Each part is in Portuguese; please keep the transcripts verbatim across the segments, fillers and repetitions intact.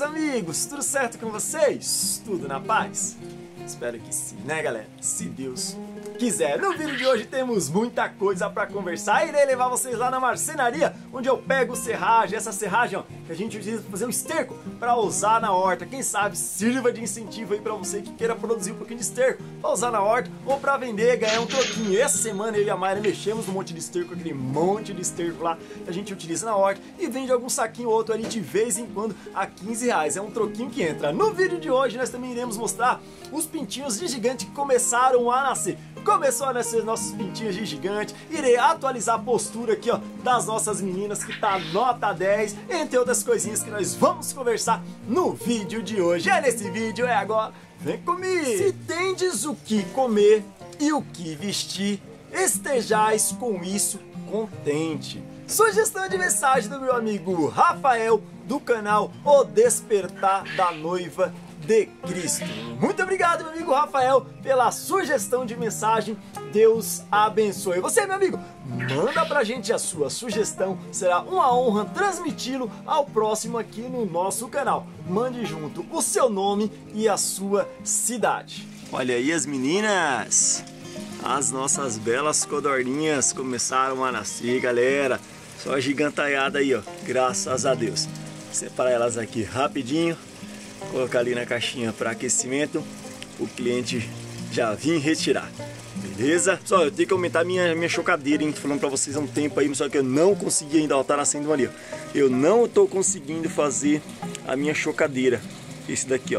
amigos, tudo certo com vocês? Tudo na paz? Espero que sim, né galera? Se Deus quiser. No vídeo de hoje temos muita coisa pra conversar. Irei levar vocês lá na marcenaria, onde eu pego serragem, essa serragem ó, que a gente utiliza pra fazer um esterco pra usar na horta. Quem sabe sirva de incentivo aí pra você que queira produzir um pouquinho de esterco pra usar na horta ou pra vender, ganhar um troquinho. Essa semana eu e a Mayra mexemos no monte de esterco, aquele monte de esterco lá que a gente utiliza na horta e vende algum saquinho ou outro ali de vez em quando a quinze reais. É um troquinho que entra. No vídeo de hoje nós também iremos mostrar os pintinhos de gigante que começaram a nascer. Começou a nascer nossos pintinhos de gigante. Irei atualizar a postura aqui ó das nossas meninas que tá nota dez, entre outras coisinhas que nós vamos conversar no vídeo de hoje. É nesse vídeo, é agora, vem comigo! Se tendes o que comer e o que vestir, estejais com isso contente. Sugestão de mensagem do meu amigo Rafael, do canal O Despertar da Noiva de Cristo. Muito obrigado, meu amigo Rafael, pela sugestão de mensagem. Deus abençoe. Você, meu amigo, manda pra gente a sua sugestão. Será uma honra transmiti-lo ao próximo aqui no nosso canal. Mande junto o seu nome e a sua cidade. Olha aí as meninas. As nossas belas codorninhas começaram a nascer, galera. Só a gigantaiada aí, ó. Graças a Deus. Separar elas aqui rapidinho. Colocar ali na caixinha para aquecimento. O cliente já vir retirar. Beleza? Só eu tenho que aumentar minha, minha chocadeira, hein? Tô falando pra vocês há um tempo aí, só que eu não consegui ainda. Ó, tá nascendo uma ali, ó. Eu não tô conseguindo fazer a minha chocadeira. Esse daqui, ó.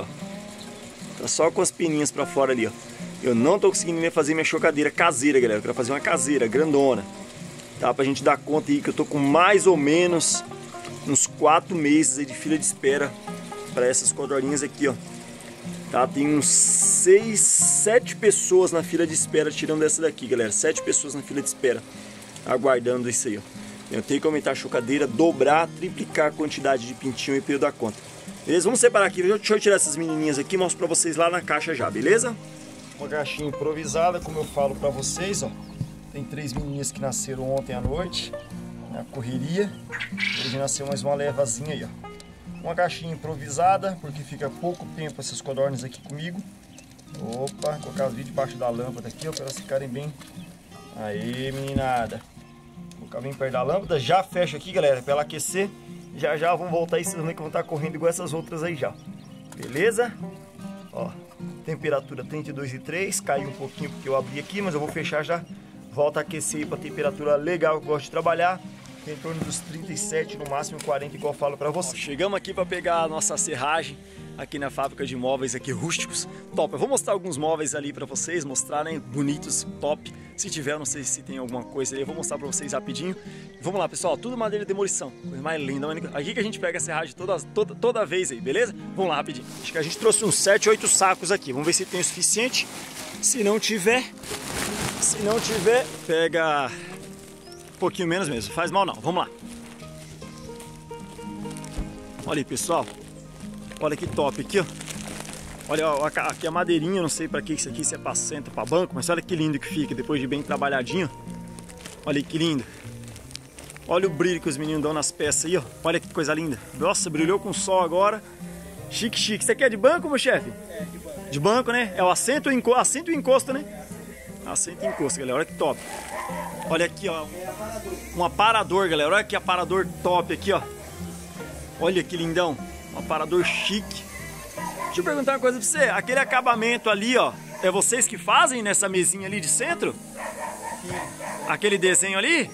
Tá só com as pininhas pra fora ali, ó. Eu não tô conseguindo fazer minha chocadeira caseira, galera. Eu quero fazer uma caseira, grandona. Tá? Pra gente dar conta aí que eu tô com mais ou menos uns quatro meses aí de fila de espera para essas codorninhas aqui, ó. Tá? Tem uns seis, sete pessoas na fila de espera tirando essa daqui, galera. Sete pessoas na fila de espera aguardando isso aí, ó. Eu tenho que aumentar a chocadeira, dobrar, triplicar a quantidade de pintinho e pra eu dar conta. Beleza? Vamos separar aqui. Deixa eu tirar essas menininhas aqui e mostro pra vocês lá na caixa já, beleza? Uma caixinha improvisada, como eu falo pra vocês, ó. Tem três menininhas que nasceram ontem à noite, na correria. Hoje nasceu mais uma levazinha aí, ó. Uma caixinha improvisada, porque fica pouco tempo essas codornas aqui comigo. Opa, colocar ali debaixo da lâmpada aqui, ó, para elas ficarem bem. Aí, meninada. Colocar bem perto da lâmpada. Já fecha aqui, galera, para ela aquecer. Já já vão voltar aí, vocês vão ver que vão estar correndo igual essas outras aí já. Beleza? Ó, temperatura trinta e dois e três. Caiu um pouquinho porque eu abri aqui, mas eu vou fechar já. Volta a aquecer aí para temperatura legal que eu gosto de trabalhar. Em torno dos trinta e sete, no máximo quarenta, igual eu falo pra você. Ó, chegamos aqui para pegar a nossa serragem aqui na fábrica de móveis aqui rústicos. Top, eu vou mostrar alguns móveis ali para vocês, mostrar, né, bonitos, top. Se tiver, não sei se tem alguma coisa ali, eu vou mostrar para vocês rapidinho. Vamos lá, pessoal, tudo madeira de demolição, coisa mais linda. Aqui que a gente pega a serragem toda, toda, toda vez aí, beleza? Vamos lá rapidinho. Acho que a gente trouxe uns sete, oito sacos aqui, vamos ver se tem o suficiente. Se não tiver, se não tiver, pega um pouquinho menos mesmo, faz mal não, vamos lá. Olha aí, pessoal, olha que top aqui, ó. Olha ó, aqui a madeirinha, não sei pra que isso aqui, se é pra centro, pra banco, mas olha que lindo que fica, depois de bem trabalhadinho. Olha aí que lindo. Olha o brilho que os meninos dão nas peças aí, ó. Olha que coisa linda. Nossa, brilhou com o sol agora. Chique, chique. Isso aqui é de banco, meu chefe? É, de banco. De banco, né? É o assento e o encosto, assento e encosto, né? Assento e encosto, galera, olha que top. Olha aqui, ó, um aparador, galera. Olha que aparador top aqui, ó. Olha que lindão. Um aparador chique. Deixa eu perguntar uma coisa pra você. Aquele acabamento ali, ó, é vocês que fazem nessa mesinha ali de centro? Sim. Aquele desenho ali?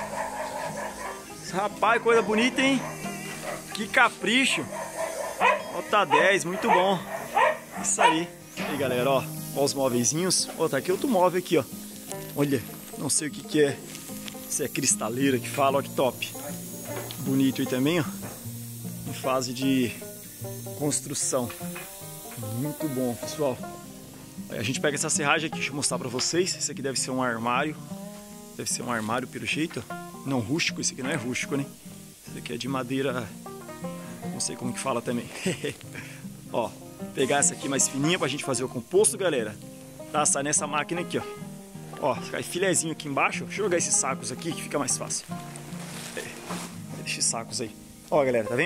Rapaz, coisa bonita, hein? Que capricho. Nota dez, muito bom. Isso aí. Aí, galera, ó. Ó os móveizinhos. Ó, tá aqui outro móvel aqui, ó. Olha. Não sei o que que é. Se é cristaleira que fala, ó que top. Bonito aí também, ó. Em fase de construção. Muito bom, pessoal. Aí a gente pega essa serragem aqui, deixa eu mostrar pra vocês. Esse aqui deve ser um armário. Deve ser um armário pelo jeito, ó. Não rústico, esse aqui não é rústico, né? Esse aqui é de madeira... Não sei como que fala também. Ó, pegar essa aqui mais fininha pra gente fazer o composto, galera. Tá, sai nessa máquina aqui, ó. Ó, cai filezinho aqui embaixo. Deixa eu jogar esses sacos aqui que fica mais fácil. É, deixa esses sacos aí. Ó, galera, tá vendo?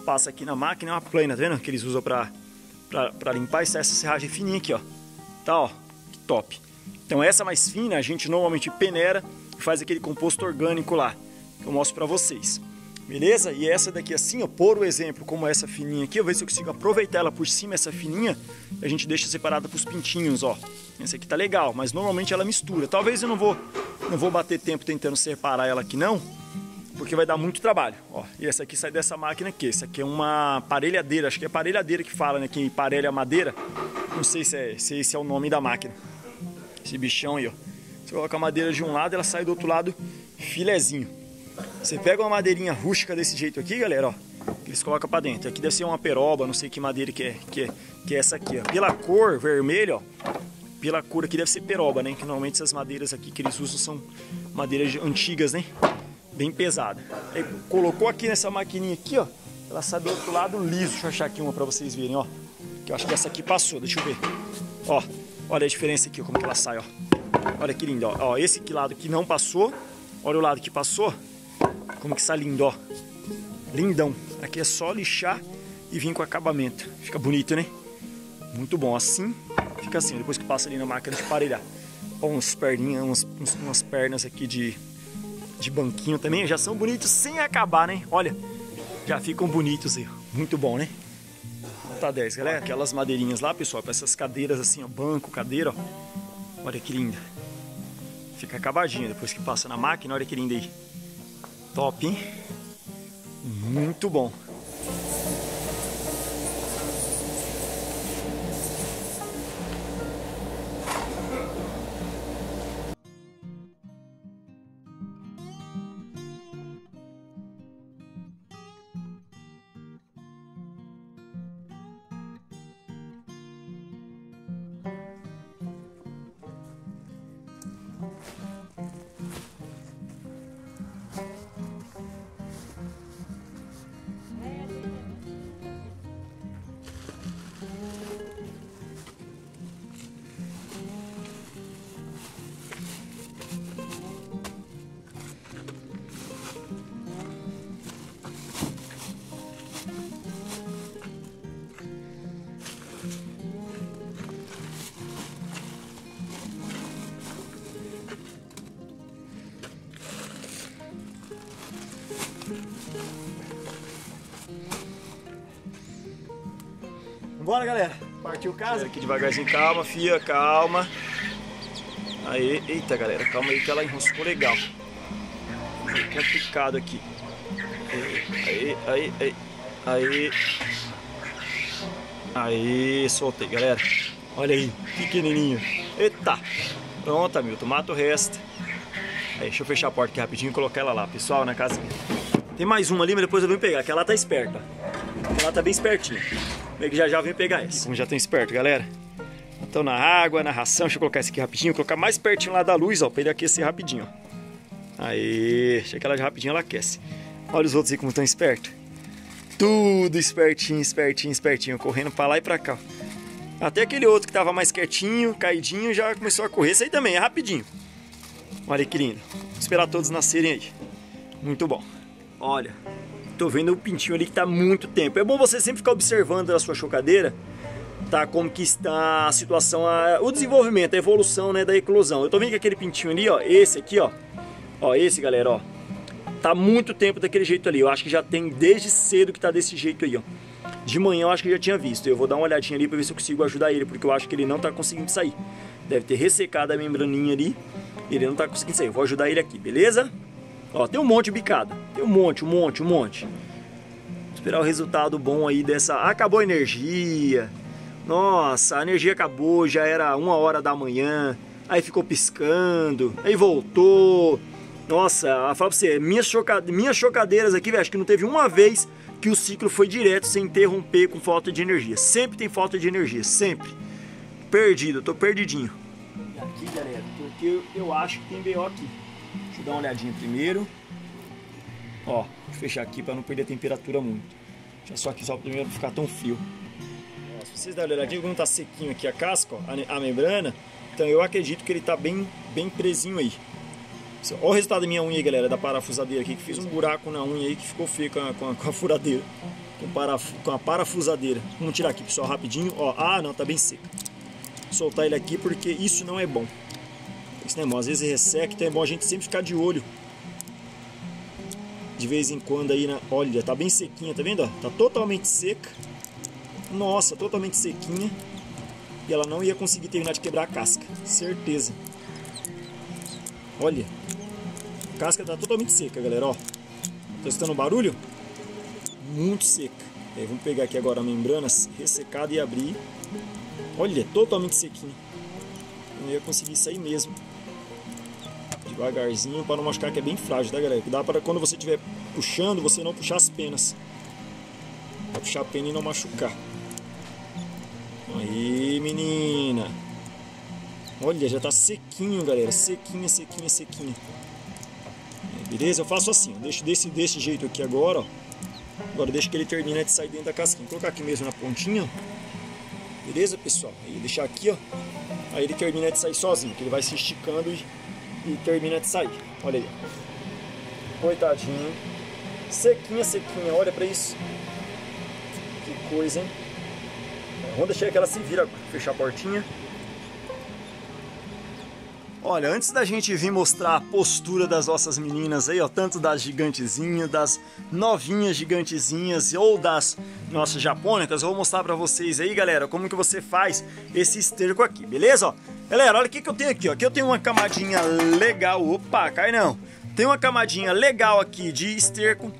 passa aqui na máquina, é uma plana, tá vendo? Que eles usam pra, pra, pra limpar. Essa, essa serragem fininha aqui, ó. Tá, ó, que top. Então essa mais fina a gente normalmente peneira e faz aquele composto orgânico lá, que eu mostro pra vocês. Beleza? E essa daqui assim, ó, por o exemplo, como essa fininha aqui, eu vou ver se eu consigo aproveitar ela por cima, essa fininha, a gente deixa separada pros pintinhos, ó. Essa aqui tá legal, mas normalmente ela mistura. Talvez eu não vou, não vou bater tempo tentando separar ela aqui não, porque vai dar muito trabalho, ó. E essa aqui sai dessa máquina aqui, essa aqui é uma parelhadeira, acho que é parelhadeira que fala, né, que parelha a madeira. Não sei se, é, se esse é o nome da máquina. Esse bichão aí, ó. Você coloca a madeira de um lado, ela sai do outro lado filezinho. Você pega uma madeirinha rústica desse jeito aqui, galera, ó, que eles colocam pra dentro. Aqui deve ser uma peroba, não sei que madeira que é, que é, que é essa aqui, ó. Pela cor vermelha, ó, pela cor aqui deve ser peroba, né? Que normalmente essas madeiras aqui que eles usam são madeiras antigas, né? Bem pesada. Aí colocou aqui nessa maquininha aqui, ó, ela sai do outro lado liso. Deixa eu achar aqui uma pra vocês verem, ó. Que eu acho que essa aqui passou, deixa eu ver. Ó, olha a diferença aqui, ó, como que ela sai, ó. Olha que lindo, ó. Ó, esse aqui lado que não passou, olha o lado que passou. Como que sai lindo, ó. Lindão. Aqui é só lixar e vir com acabamento. Fica bonito, né? Muito bom. Assim, fica assim. Depois que passa ali na máquina de parelhar. Ó, uns perninhas, uns, uns, umas pernas aqui de, de banquinho também. Já são bonitos sem acabar, né? Olha, já ficam bonitos aí. Muito bom, né? Tá dez, galera. Aquelas madeirinhas lá, pessoal, para essas cadeiras assim, ó. Banco, cadeira, ó. Olha que linda. Fica acabadinho depois que passa na máquina. Olha que linda aí. Top, hein? Muito bom. Bora, galera. Partiu casa. Aqui devagarzinho, calma, fia, calma. Aí, eita, galera, calma aí que ela enroscou legal. É complicado aqui. Aí, aí, aí, aí. Aí, soltei, galera. Olha aí, pequenininho. Eita. Pronto, Hamilton, mata o resto. Aí, deixa eu fechar a porta aqui rapidinho e colocar ela lá, pessoal, na casinha. Tem mais uma ali, mas depois eu venho pegar. Aquela tá esperta. Ela tá bem espertinha. Que já já vem pegar essa. Como já estão espertos, galera. Então na água, na ração, deixa eu colocar esse aqui rapidinho, colocar mais pertinho lá da luz, ó, pra ele aquecer rapidinho, ó. Aí, deixa que ela já rapidinho ela aquece. Olha os outros aí como estão espertos. Tudo espertinho, espertinho, espertinho, correndo pra lá e pra cá. Até aquele outro que tava mais quietinho, caidinho, já começou a correr. Esse aí também, é rapidinho. Olha que lindo. Vou esperar todos nascerem aí. Muito bom. Olha. Tô vendo o pintinho ali que tá há muito tempo. É bom você sempre ficar observando a sua chocadeira, tá? Como que está a situação, a, o desenvolvimento, a evolução, né, da eclosão. Eu tô vendo que aquele pintinho ali, ó, esse aqui, ó, ó, esse, galera, ó, tá há muito tempo daquele jeito ali. Eu acho que já tem desde cedo que tá desse jeito aí, ó. De manhã eu acho que eu já tinha visto. Eu vou dar uma olhadinha ali pra ver se eu consigo ajudar ele, porque eu acho que ele não tá conseguindo sair. Deve ter ressecado a membraninha ali e ele não tá conseguindo sair. Eu vou ajudar ele aqui, beleza? Ó, tem um monte de bicada. Tem um monte, um monte, um monte. Vou esperar o resultado bom aí dessa... Acabou a energia. Nossa, a energia acabou, já era uma hora da manhã. Aí ficou piscando. Aí voltou. Nossa, eu falo pra você, minhas, chocade... minhas chocadeiras aqui, velho, acho que não teve uma vez que o ciclo foi direto sem interromper com falta de energia. Sempre tem falta de energia, sempre. Perdido, eu tô perdidinho. E aqui, galera, porque eu, eu acho que tem B O aqui. Deixa eu dar uma olhadinha primeiro. Ó, vou fechar aqui para não perder a temperatura muito. Deixa só aqui só para não ficar tão frio. Ó, se vocês darem uma olhadinha, como tá sequinho aqui a casca, ó, a, a membrana, então eu acredito que ele tá bem, bem presinho aí. Olha o resultado da minha unha aí, galera, da parafusadeira aqui, que fiz um buraco na unha aí que ficou feio com a, com a, com a furadeira, com, paraf, com a parafusadeira. Vamos tirar aqui, pessoal, rapidinho. Ó, ah, não, tá bem seco. Vou soltar ele aqui porque isso não é bom. Esse não é bom, às vezes resseca, então é bom a gente sempre ficar de olho. De vez em quando aí, na... olha, tá bem sequinha, tá vendo? Ó? Tá totalmente seca. Nossa, totalmente sequinha. E ela não ia conseguir terminar de quebrar a casca, certeza. Olha, a casca tá totalmente seca, galera, ó. Tá escutando o barulho? Muito seca. É, vamos pegar aqui agora a membrana ressecada e abrir. Olha, totalmente sequinha. Não ia conseguir sair mesmo. Devagarzinho para não machucar, que é bem frágil, tá, galera? Que dá para quando você estiver puxando, você não puxar as penas. Pra puxar a pena e não machucar. Aí, menina. Olha, já tá sequinho, galera. Sequinha, sequinha, sequinha. Beleza? Eu faço assim, ó. Deixo desse, desse jeito aqui agora, ó. Agora deixa que ele termine de sair dentro da casquinha. Vou colocar aqui mesmo na pontinha, ó. Beleza, pessoal? Aí deixar aqui, ó. Aí ele termina de sair sozinho, que ele vai se esticando e, e termina de sair. Olha aí, ó. Coitadinho. Sequinha, sequinha. Olha pra isso. Que coisa, hein? Vamos deixar que ela se vira agora. Fechar a portinha. Olha, antes da gente vir mostrar a postura das nossas meninas aí, ó, tanto das gigantezinhas, das novinhas gigantezinhas ou das nossas japônicas, eu vou mostrar pra vocês aí, galera, como que você faz esse esterco aqui, beleza? Ó, galera, olha o que que eu tenho aqui, ó. Aqui eu tenho uma camadinha legal, opa, cai não. Tem uma camadinha legal aqui de esterco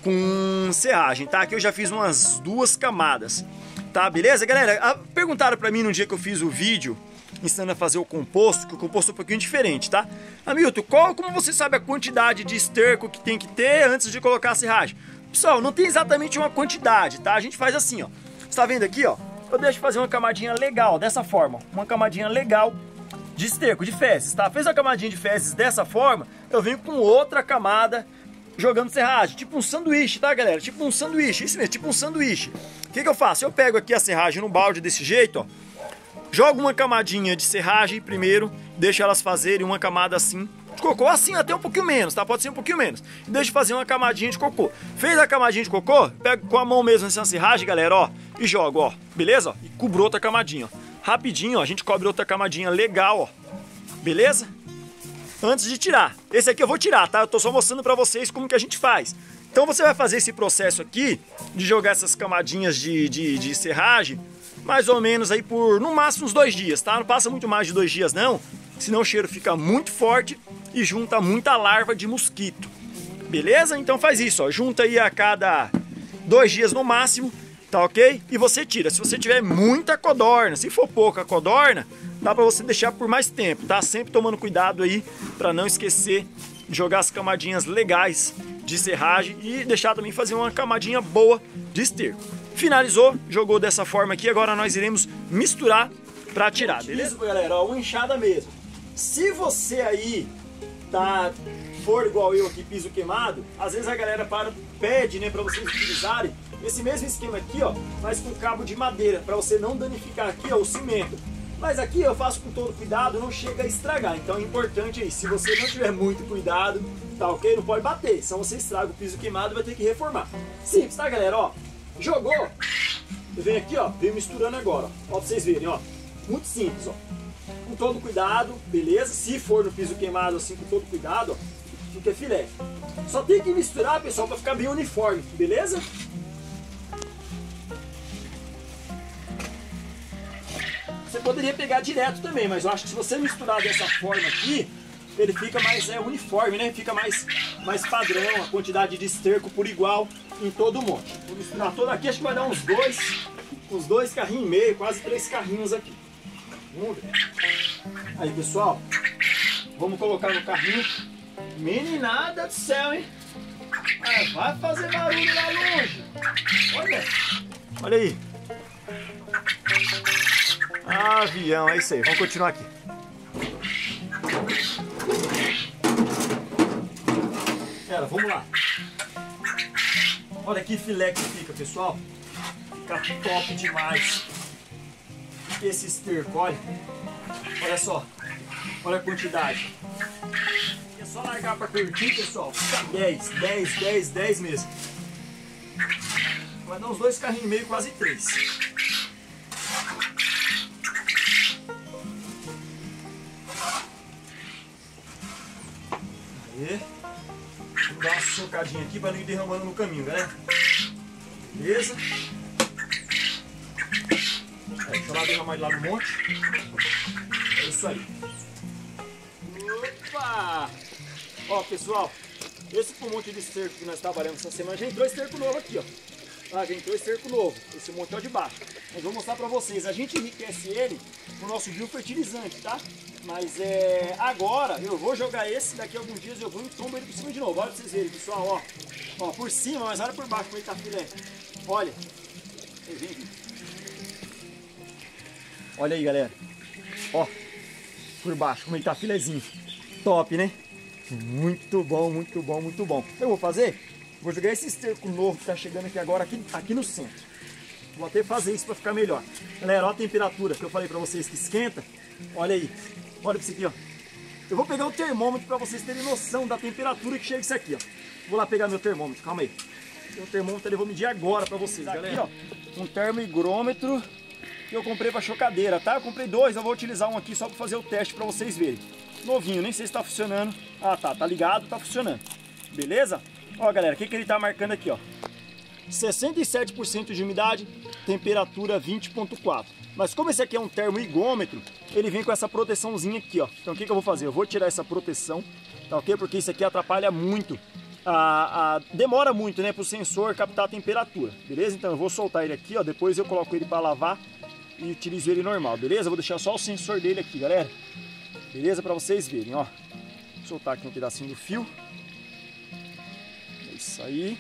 com serragem, tá? Aqui eu já fiz umas duas camadas, tá? Beleza, galera? Perguntaram pra mim no dia que eu fiz o vídeo ensinando a fazer o composto, que o composto é um pouquinho diferente, tá? Hamilton, qual, como você sabe a quantidade de esterco que tem que ter antes de colocar a serragem? Pessoal, não tem exatamente uma quantidade, tá? A gente faz assim, ó. Você tá vendo aqui, ó? Eu deixo fazer uma camadinha legal, dessa forma. Uma camadinha legal de esterco, de fezes, tá? Fez a camadinha de fezes dessa forma, eu venho com outra camada jogando serragem, tipo um sanduíche, tá, galera? Tipo um sanduíche, isso mesmo, tipo um sanduíche. O que que eu faço? Eu pego aqui a serragem no balde desse jeito, ó. Jogo uma camadinha de serragem primeiro, deixo elas fazerem uma camada assim de cocô, assim até um pouquinho menos, tá? Pode ser um pouquinho menos. E deixo fazer uma camadinha de cocô. Fez a camadinha de cocô, pego com a mão mesmo nessa serragem, galera, ó, e jogo, ó. Beleza? Ó, e cubro outra camadinha, ó. Rapidinho, ó, a gente cobre outra camadinha legal, ó. Beleza? Antes de tirar. Esse aqui eu vou tirar, tá? Eu tô só mostrando pra vocês como que a gente faz. Então você vai fazer esse processo aqui de jogar essas camadinhas de, de, de serragem mais ou menos aí por, no máximo, uns dois dias, tá? Não passa muito mais de dois dias, não. Senão o cheiro fica muito forte e junta muita larva de mosquito. Beleza? Então faz isso, ó. Junta aí a cada dois dias no máximo, tá ok? E você tira. Se você tiver muita codorna, se for pouca codorna, dá pra você deixar por mais tempo, tá? Sempre tomando cuidado aí pra não esquecer de jogar as camadinhas legais de serragem e deixar também fazer uma camadinha boa de esterco. Finalizou, jogou dessa forma aqui, agora nós iremos misturar pra tirar, beleza? Isso, galera, ó, uma enxada mesmo. Se você aí tá, for igual eu aqui, piso queimado, às vezes a galera para, pede, né, pra vocês utilizarem esse mesmo esquema aqui, ó, mas com cabo de madeira, pra você não danificar aqui, ó, o cimento. Mas aqui eu faço com todo cuidado, não chega a estragar, então é importante aí, se você não tiver muito cuidado, tá ok? Não pode bater, senão você estraga o piso queimado e vai ter que reformar. Simples, tá, galera, ó? Jogou, vem aqui, ó, vem misturando agora, ó, pra vocês verem, ó, muito simples, ó, com todo cuidado, beleza? Se for no piso queimado assim, com todo cuidado, ó, fica filé. Só tem que misturar, pessoal, pra ficar bem uniforme, beleza? Você poderia pegar direto também, mas eu acho que se você misturar dessa forma aqui, ele fica mais é, uniforme, né? Fica mais, mais padrão, a quantidade de esterco por igual em todo o monte. Vou misturar todo aqui, acho que vai dar uns dois, uns dois carrinhos e meio, quase três carrinhos aqui. Vamos ver. Aí, pessoal, vamos colocar no carrinho. Meninada do céu, hein? Ah, vai fazer barulho lá longe. Olha, olha aí. Avião, é isso aí. Vamos continuar aqui. Galera, vamos lá. Olha que filé que fica, pessoal. Fica top demais. Esse esterco, olha. Olha só. Olha a quantidade. Só largar pra curtir, pessoal. Fica dez, dez, dez, dez mesmo. Vai dar uns dois carrinhos e meio, quase três. Aí. Vou dar uma socadinha aqui para não ir derramando no caminho, galera. Beleza? Aí, deixa eu lá derramar ele lá no monte. É isso aí. Opa! Ó, pessoal, esse foi um monte de esterco que nós trabalhamos essa semana. Já entrou esterco novo aqui, ó. Ah, já entrou esterco novo. Esse monte é o de baixo. Mas vou mostrar pra vocês. A gente enriquece ele com o nosso biofertilizante, tá? Mas é, agora eu vou jogar esse, daqui a alguns dias eu vou e tombo ele por cima de novo. Olha pra vocês verem, pessoal, ó. Ó, por cima, mas olha por baixo como ele tá filé. Olha. Olha aí, galera. Ó, por baixo como ele tá filezinho. Top, né? Muito bom, muito bom, muito bom. Eu vou fazer? Vou jogar esse esterco novo que tá chegando aqui agora, aqui, aqui no centro. Vou até fazer isso pra ficar melhor. Galera, ó a temperatura que eu falei pra vocês que esquenta. Olha aí. Olha pra isso aqui, ó. Eu vou pegar o termômetro pra vocês terem noção da temperatura que chega isso aqui, ó. Vou lá pegar meu termômetro, calma aí. Tem um termômetro ali, eu vou medir agora pra vocês, aqui, galera. Ó, um termoigrômetro que eu comprei pra chocadeira, tá? Eu comprei dois, eu vou utilizar um aqui só pra fazer o teste pra vocês verem. Novinho, nem sei se tá funcionando. Ah, tá, tá ligado, tá funcionando. Beleza? Ó, galera, o que que ele tá marcando aqui, ó? sessenta e sete por cento de umidade, temperatura vinte ponto quatro. Mas como esse aqui é um termoigrômetro, ele vem com essa proteçãozinha aqui, ó. Então o que que eu vou fazer? Eu vou tirar essa proteção, tá ok? Porque isso aqui atrapalha muito, a, a, demora muito, né, pro sensor captar a temperatura, beleza? Então eu vou soltar ele aqui, ó. Depois eu coloco ele para lavar e utilizo ele normal, beleza? Eu vou deixar só o sensor dele aqui, galera. Beleza? Para vocês verem, ó. Vou soltar aqui um pedacinho do fio. É isso aí.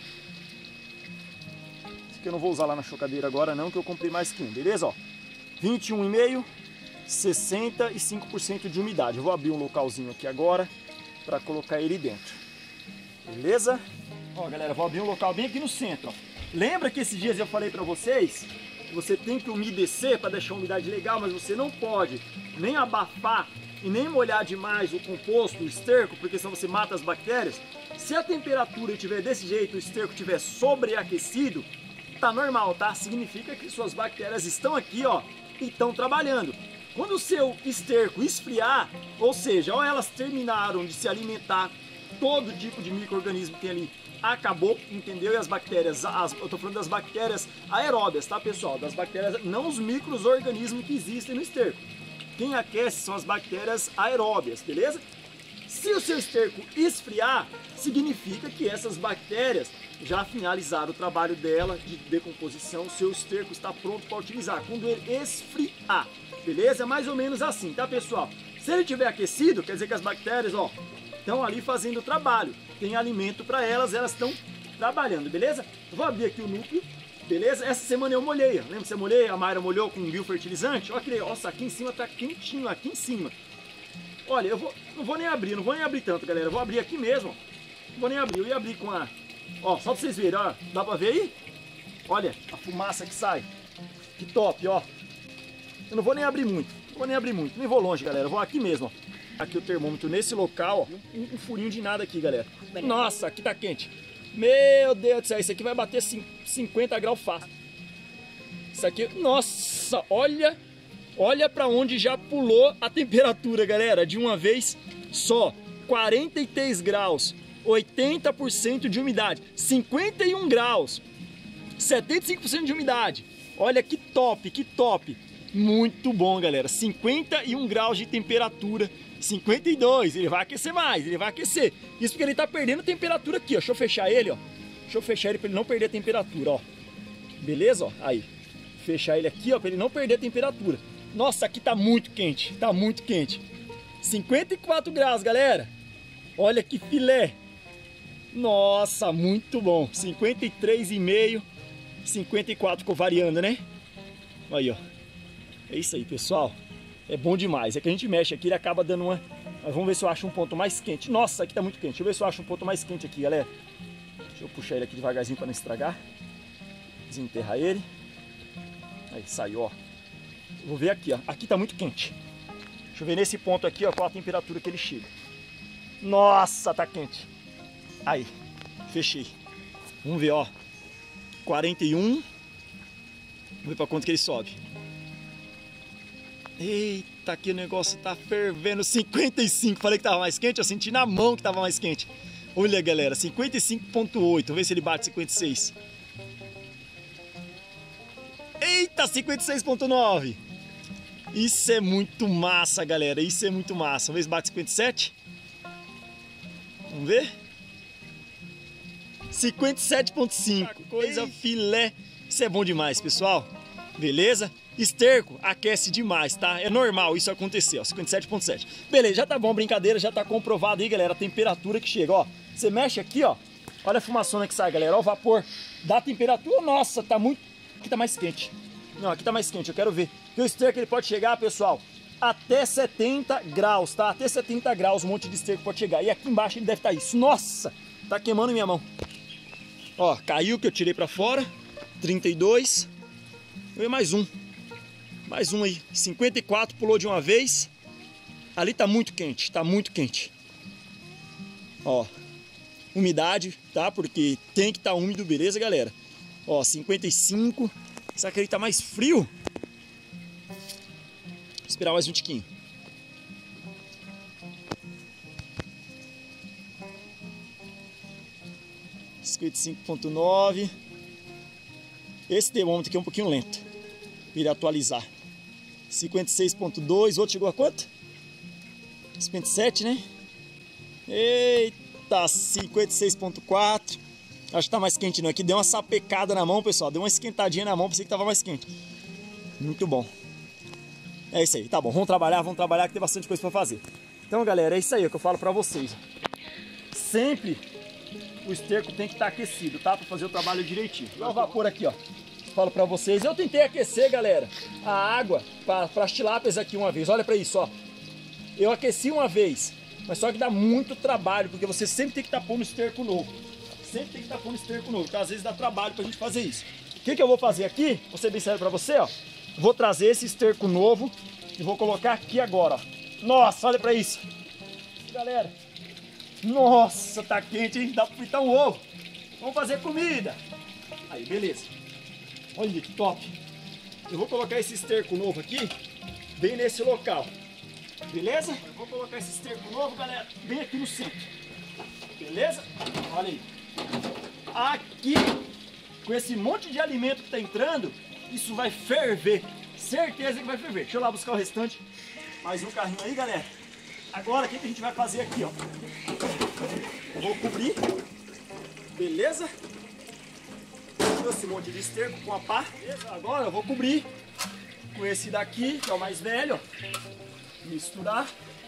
Que eu não vou usar lá na chocadeira agora não, que eu comprei mais que um, beleza? Ó, vinte e um vírgula cinco, sessenta e cinco por cento de umidade. Eu vou abrir um localzinho aqui agora para colocar ele dentro. Beleza? Ó, galera, vou abrir um local bem aqui no centro, ó. Lembra que esses dias eu falei para vocês que você tem que umedecer para deixar a umidade legal, mas você não pode nem abafar e nem molhar demais o composto, o esterco, porque senão você mata as bactérias. Se a temperatura estiver desse jeito, o esterco estiver sobreaquecido, tá normal, tá? Significa que suas bactérias estão aqui, ó, e estão trabalhando. Quando o seu esterco esfriar, ou seja, ou elas terminaram de se alimentar, todo tipo de micro-organismo que tem ali acabou, entendeu? E as bactérias, as, eu tô falando das bactérias aeróbias, tá, pessoal? Das bactérias, não os micro-organismos que existem no esterco. Quem aquece são as bactérias aeróbias, beleza? Se o seu esterco esfriar, significa que essas bactérias já finalizaram o trabalho dela de decomposição, o seu esterco está pronto para utilizar. Quando ele esfriar, beleza? É mais ou menos assim, tá, pessoal? Se ele estiver aquecido, quer dizer que as bactérias, ó, estão ali fazendo o trabalho. Tem alimento para elas, elas estão trabalhando, beleza? Eu vou abrir aqui o núcleo, beleza? Essa semana eu molhei, lembra que você molhei? A Mayra molhou com biofertilizante? Olha que, nossa, aqui em cima tá quentinho, aqui em cima. Olha, eu vou, não vou nem abrir, não vou nem abrir tanto, galera. Eu vou abrir aqui mesmo, ó. Não vou nem abrir, eu ia abrir com a... Ó, só pra vocês verem, ó. Dá pra ver aí? Olha, a fumaça que sai. Que top, ó. Eu não vou nem abrir muito, não vou nem abrir muito. Nem vou longe, galera, eu vou aqui mesmo, ó. Aqui o termômetro nesse local, ó. Um, um furinho de nada aqui, galera. Nossa, aqui tá quente. Meu Deus do céu, isso aqui vai bater cinquenta graus fácil. Isso aqui, nossa, olha... Olha para onde já pulou a temperatura, galera, de uma vez só. quarenta e três graus, oitenta por cento de umidade, cinquenta e um graus, setenta e cinco por cento de umidade. Olha que top, que top. Muito bom, galera. cinquenta e um graus de temperatura, cinquenta e dois. Ele vai aquecer mais, ele vai aquecer. Isso porque ele tá perdendo temperatura aqui, ó. Deixa eu fechar ele, ó. Deixa eu fechar ele para ele não perder a temperatura, ó. Beleza, ó? Aí. Fechar ele aqui, ó, para ele não perder a temperatura. Nossa, aqui tá muito quente, tá muito quente. cinquenta e quatro graus, galera. Olha que filé. Nossa, muito bom. cinquenta e três vírgula cinco, cinquenta e quatro ficou variando, né? Aí, ó. É isso aí, pessoal. É bom demais. É que a gente mexe aqui, ele acaba dando uma... Mas vamos ver se eu acho um ponto mais quente. Nossa, aqui tá muito quente. Deixa eu ver se eu acho um ponto mais quente aqui, galera. Deixa eu puxar ele aqui devagarzinho para não estragar. Desenterrar ele. Aí, saiu, ó. Vou ver aqui, ó. Aqui tá muito quente. Deixa eu ver nesse ponto aqui, ó, qual a temperatura que ele chega. Nossa, tá quente. Aí, fechei. Vamos ver, ó. quarenta e um. Vamos ver pra quanto que ele sobe. Eita, aqui o negócio tá fervendo. cinquenta e cinco. Falei que tava mais quente, eu senti na mão que tava mais quente. Olha, galera, cinquenta e cinco ponto oito. Vamos ver se ele bate cinquenta e seis. Eita, cinquenta e seis ponto nove. Isso é muito massa, galera. Isso é muito massa. Vamos ver se bate cinquenta e sete. Vamos ver. cinquenta e sete ponto cinco. Coisa Ei. filé. Isso é bom demais, pessoal. Beleza? Esterco aquece demais, tá? É normal isso acontecer, ó. cinquenta e sete ponto sete. Beleza, já tá bom, brincadeira, já tá comprovado aí, galera. A temperatura que chega, ó. Você mexe aqui, ó. Olha a fumaçona que sai, galera. Ó, o vapor da temperatura. Nossa, tá muito... Aqui tá mais quente. Não, aqui tá mais quente, eu quero ver. Porque o esterco ele pode chegar, pessoal, até setenta graus, tá? Até setenta graus um monte de esterco pode chegar. E aqui embaixo ele deve estar isso. Nossa, tá queimando minha mão. Ó, caiu que eu tirei pra fora. trinta e dois. Vou ver mais um. Mais um aí. cinquenta e quatro pulou de uma vez. Ali tá muito quente, tá muito quente. Ó, umidade, tá? Porque tem que estar úmido, beleza, galera? Ó, cinquenta e cinco. Será que ele tá mais frio? Vou esperar mais um tiquinho. cinquenta e cinco ponto nove. Esse termômetro aqui é um pouquinho lento. Irá atualizar. cinquenta e seis ponto dois. O outro chegou a quanto? cinquenta e sete, né? Eita, cinquenta e seis ponto quatro. Acho que tá mais quente não. Aqui deu uma sapecada na mão, pessoal. Deu uma esquentadinha na mão, pensei que tava mais quente. Muito bom. É isso aí, tá bom. Vamos trabalhar, vamos trabalhar que tem bastante coisa pra fazer. Então, galera, é isso aí que eu falo pra vocês. Sempre o esterco tem que estar aquecido, tá? Pra fazer o trabalho direitinho. Olha o vapor aqui, ó. Falo pra vocês. Eu tentei aquecer, galera, a água para as tilápias aqui uma vez. Olha pra isso, ó. Eu aqueci uma vez, mas só que dá muito trabalho, porque você sempre tem que estar pondo esterco novo. Sempre tem que estar pondo esterco novo, então às vezes dá trabalho pra gente fazer isso. O que que eu vou fazer aqui? Vou ser bem sério pra você, ó. Vou trazer esse esterco novo e vou colocar aqui agora, ó. Nossa, olha pra isso. Galera, nossa, tá quente, hein? Dá pra fritar um ovo. Vamos fazer comida. Aí, beleza. Olha que top. Eu vou colocar esse esterco novo aqui, bem nesse local. Beleza? Eu vou colocar esse esterco novo, galera, bem aqui no centro. Beleza? Olha aí. Aqui, com esse monte de alimento que tá entrando, isso vai ferver. Certeza que vai ferver. Deixa eu lá buscar o restante. Mais um carrinho aí, galera. Agora, o que que a gente vai fazer aqui, ó? Vou cobrir. Beleza? Esse monte de esterco com a pá. Beleza? Agora eu vou cobrir com esse daqui, que é o mais velho, ó. Misturar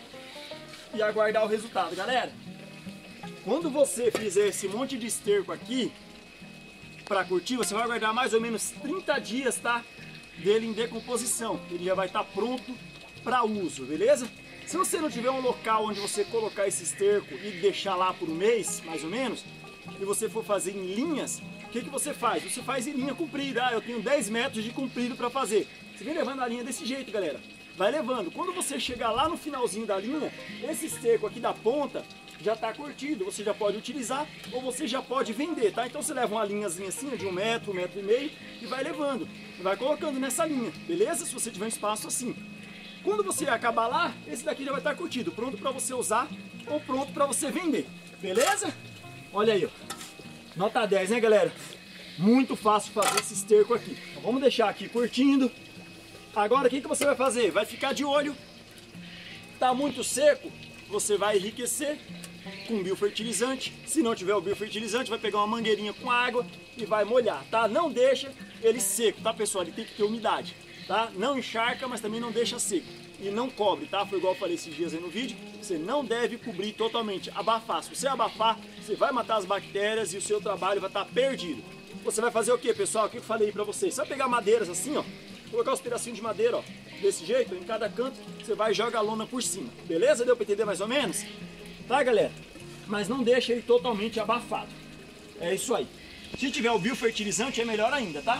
e aguardar o resultado, galera. Quando você fizer esse monte de esterco aqui para curtir, você vai aguardar mais ou menos trinta dias, tá? Dele em decomposição. Ele já vai estar pronto para uso, beleza? Se você não tiver um local onde você colocar esse esterco e deixar lá por um mês, mais ou menos, e você for fazer em linhas, o que que você faz? Você faz em linha comprida. Ah, eu tenho dez metros de comprido para fazer. Você vem levando a linha desse jeito, galera. Vai levando. Quando você chegar lá no finalzinho da linha, esse esterco aqui da ponta já está curtido. Você já pode utilizar ou você já pode vender, tá? Então você leva uma linhazinha assim de um metro, um metro e meio e vai levando. E vai colocando nessa linha, beleza? Se você tiver um espaço assim. Quando você acabar lá, esse daqui já vai estar curtido, pronto para você usar ou pronto para você vender, beleza? Olha aí, ó. Nota dez, né, galera? Muito fácil fazer esse esterco aqui. Então, vamos deixar aqui curtindo. Agora, o que que você vai fazer? Vai ficar de olho. Tá muito seco, você vai enriquecer com biofertilizante. Se não tiver o biofertilizante, vai pegar uma mangueirinha com água e vai molhar, tá? Não deixa ele seco, tá, pessoal? Ele tem que ter umidade, tá? Não encharca, mas também não deixa seco. E não cobre, tá? Foi igual eu falei esses dias aí no vídeo. Você não deve cobrir totalmente, abafar. Se você abafar, você vai matar as bactérias e o seu trabalho vai estar perdido. Você vai fazer o que, pessoal? O que eu falei pra vocês? Você vai pegar madeiras assim, ó. Colocar os pedacinhos de madeira, ó. Desse jeito, em cada canto, você vai jogar a lona por cima. Beleza? Deu pra entender mais ou menos? Tá, galera? Mas não deixa ele totalmente abafado. É isso aí. Se tiver o biofertilizante, é melhor ainda, tá?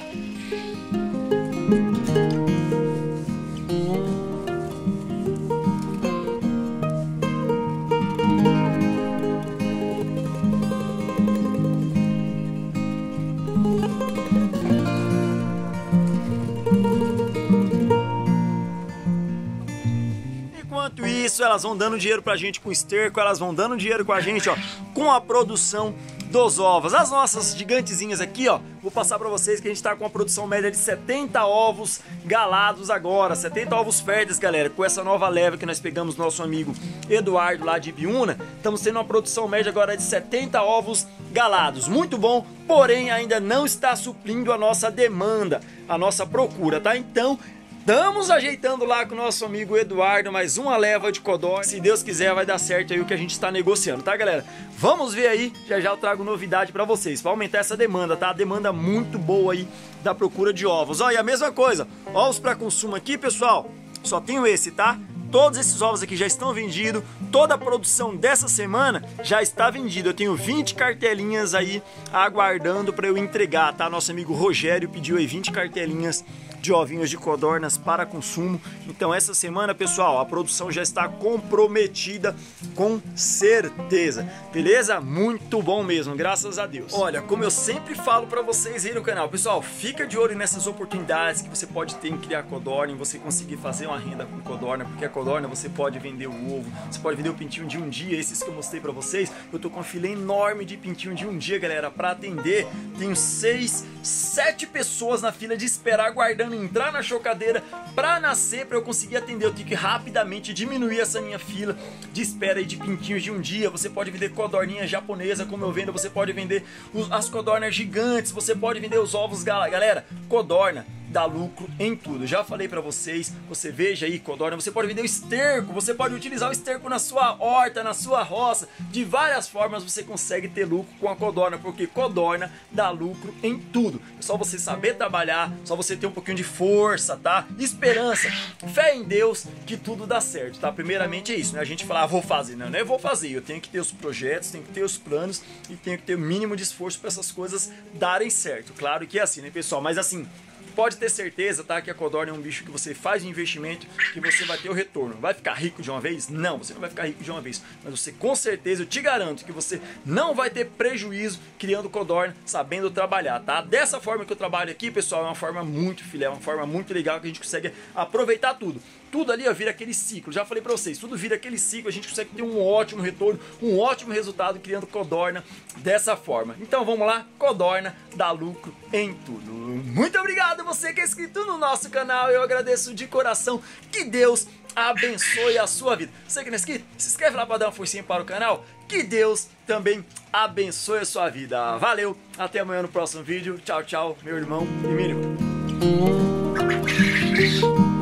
elas vão dando dinheiro pra gente com esterco, elas vão dando dinheiro com a gente, ó, com a produção dos ovos. As nossas gigantezinhas aqui, ó, vou passar pra vocês que a gente tá com uma produção média de setenta ovos galados agora, setenta ovos férteis, galera, com essa nova leva que nós pegamos do nosso amigo Eduardo lá de Ibiúna. Estamos tendo uma produção média agora de setenta ovos galados, muito bom, porém ainda não está suprindo a nossa demanda, a nossa procura, tá? Então, estamos ajeitando lá com o nosso amigo Eduardo mais uma leva de codorna. Se Deus quiser vai dar certo aí o que a gente está negociando, tá, galera? Vamos ver aí, já já eu trago novidade para vocês, para aumentar essa demanda, tá? A demanda muito boa aí da procura de ovos. Ó, e a mesma coisa, ovos para consumo aqui, pessoal, só tenho esse, tá? Todos esses ovos aqui já estão vendidos, toda a produção dessa semana já está vendida. Eu tenho vinte cartelinhas aí aguardando para eu entregar, tá? Nosso amigo Rogério pediu aí vinte cartelinhas de ovinhos de codornas para consumo. Então essa semana, pessoal, a produção já está comprometida com certeza, beleza? Muito bom mesmo, graças a Deus. Olha, como eu sempre falo para vocês aí no canal, pessoal, fica de olho nessas oportunidades que você pode ter em criar codorna, em você conseguir fazer uma renda com codorna, porque a codorna você pode vender o ovo, você pode vender o pintinho de um dia, esses que eu mostrei para vocês. Eu tô com um filé enorme de pintinho de um dia, galera, para atender. Tenho seis, sete pessoas na fila de espera aguardando entrar na chocadeira para nascer, para eu conseguir atender. Eu tenho que rapidamente diminuir essa minha fila de espera aí de pintinhos de um dia. Você pode vender codorninha japonesa como eu vendo, você pode vender os, as codornas gigantes, você pode vender os ovos gala. Galera, codorna dá lucro em tudo. Já falei pra vocês, você veja aí, codorna, você pode vender o esterco, você pode utilizar o esterco na sua horta, na sua roça, de várias formas você consegue ter lucro com a codorna, porque codorna dá lucro em tudo. É só você saber trabalhar, só você ter um pouquinho de força, tá? Esperança, fé em Deus que tudo dá certo, tá? Primeiramente é isso, né? A gente fala, ah, vou fazer, não, não é vou fazer, eu tenho que ter os projetos, tenho que ter os planos e tenho que ter o mínimo de esforço para essas coisas darem certo. Claro que é assim, né, pessoal? Mas assim, pode ter certeza, tá, que a codorna é um bicho que você faz um investimento que você vai ter o retorno. Vai ficar rico de uma vez? Não, você não vai ficar rico de uma vez. Mas você, com certeza, eu te garanto que você não vai ter prejuízo criando codorna, sabendo trabalhar, tá? Dessa forma que eu trabalho aqui, pessoal, é uma forma muito filé, uma forma muito legal que a gente consegue aproveitar tudo. Tudo ali, ó, vira aquele ciclo. Já falei pra vocês, tudo vira aquele ciclo. A gente consegue ter um ótimo retorno, um ótimo resultado criando codorna dessa forma. Então vamos lá, codorna dá lucro em tudo. Muito obrigado a você que é inscrito no nosso canal. Eu agradeço de coração. Que Deus abençoe a sua vida. Você que não é inscrito, se inscreve lá para dar uma forcinha para o canal. Que Deus também abençoe a sua vida. Valeu, até amanhã no próximo vídeo. Tchau, tchau, meu irmão e minha irmã.